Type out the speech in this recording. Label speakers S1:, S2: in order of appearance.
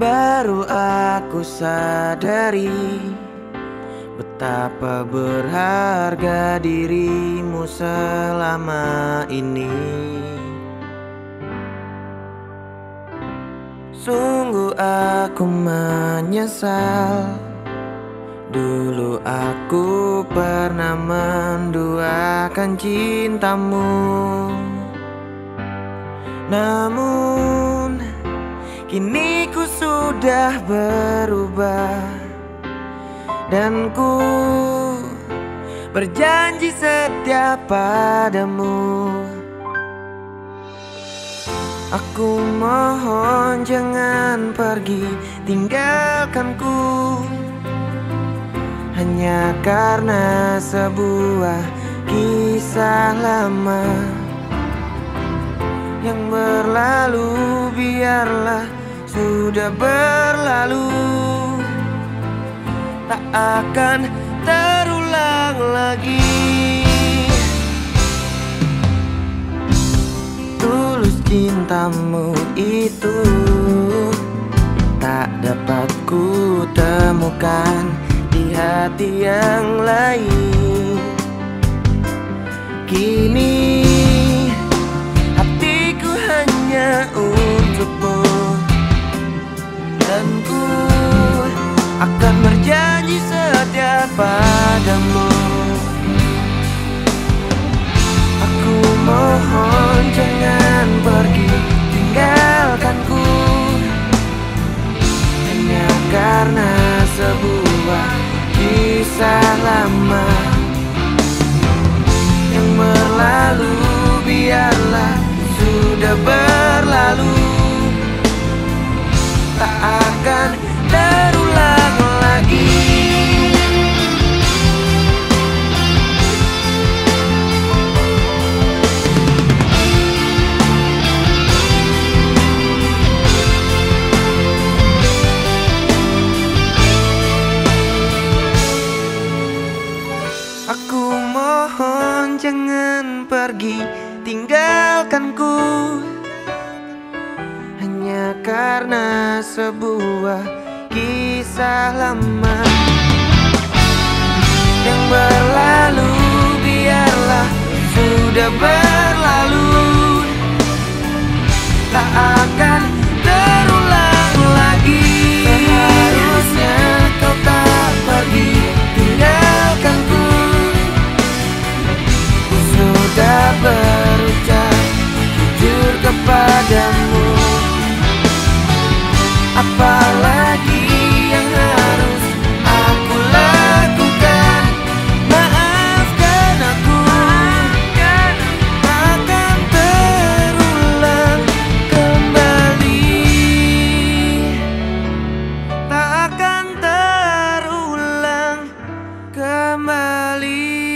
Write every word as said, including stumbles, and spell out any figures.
S1: Baru aku sadari betapa berharga dirimu selama ini. Sungguh aku menyesal, dulu aku pernah menduakan cintamu. Namun kini ku sudah berubah, dan ku berjanji setia padamu. Aku mohon jangan pergi tinggalkanku, hanya karena sebuah kisah lama yang berlalu. Biarlah sudah berlalu, tak akan terulang lagi. Tulus cintamu itu tak dapat ku temukan di hati yang lain. Kini hatiku hanya untukmu, dan ku akan berjanji setia padamu. Aku mohon jangan pergi tinggalkanku, hanya karena sebuah kisah lama yang berlalu. Biarlah sudah berlalu, tak akan terulang lagi. Aku mohon jangan pergi tinggalkanku, hanya karena sebuah kisah lama yang berlalu. Biarlah sudah berlalu, tak akan terulang lagi. Seharusnya kau tak pergi tinggalkanku. Ku sudah berucap jujur kepadamu, apalagi yang harus aku lakukan? Maafkan aku, takkan terulang kembali, tak akan terulang kembali.